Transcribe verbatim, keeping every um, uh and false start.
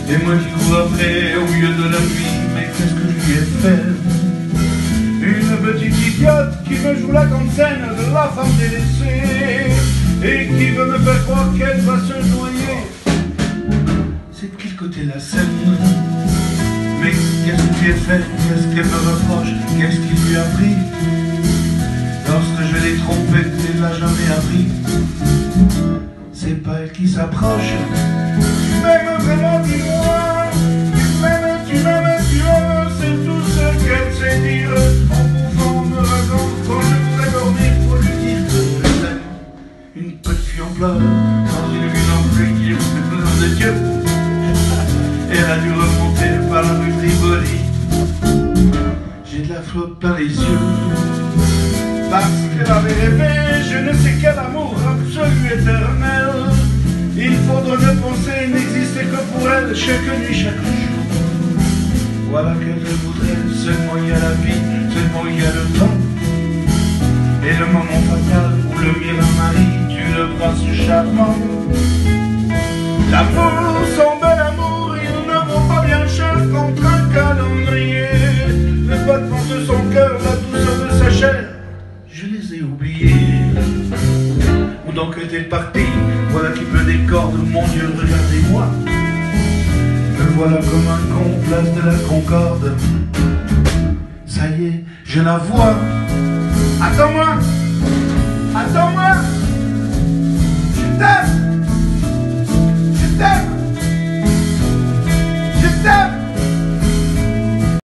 Et moi qui cours après au milieu de la nuit, mais qu'est-ce que je lui ai fait? Une petite idiote qui me joue la grande scène de la femme délaissée et qui veut me faire croire qu'elle va se noyer. C'est de quel côté la scène? Mais qu'est-ce que tu as fait? Qu'est-ce qu'elle me reproche? Qu'est-ce qui lui a pris? Lorsque je l'ai trompée, elle l'a jamais appris. C'est pas elle qui s'approche. Tu m'aimes vraiment, dis-moi. Tu m'aimes, tu m'aimes, tu m'aimes. C'est tout ce qu'elle sait dire. En pouvant me raconter quand je voudrais dormir pour lui dire que je l'aime. Une petite fille en pleurs dans une ville en pluie qui me fait nom de Dieu. Elle a dû remonter par la rue Rivoli. J'ai de la flotte par les yeux. Parce qu'elle avait rêvé, je ne sais quel amour absolu éternel. Il faudrait ne penser n'exister que pour elle, chaque nuit, chaque jour. Voilà qu'elle voudrait, seulement il y a la vie, seulement il y a le temps. Et le moment fatal où le mire un mari, tu le brasses charmant. L'amour, son bel amour, il ne vaut pas bien cher contre un calendrier. Le battement de son cœur, la douceur de sa chair, je les ai oubliés. Où donc est-elle partie? Voilà qui me décorde, mon Dieu, regardez-moi. Me voilà comme un con, place de la Concorde. Ça y est, je la vois. Attends-moi, attends-moi, je t'aime.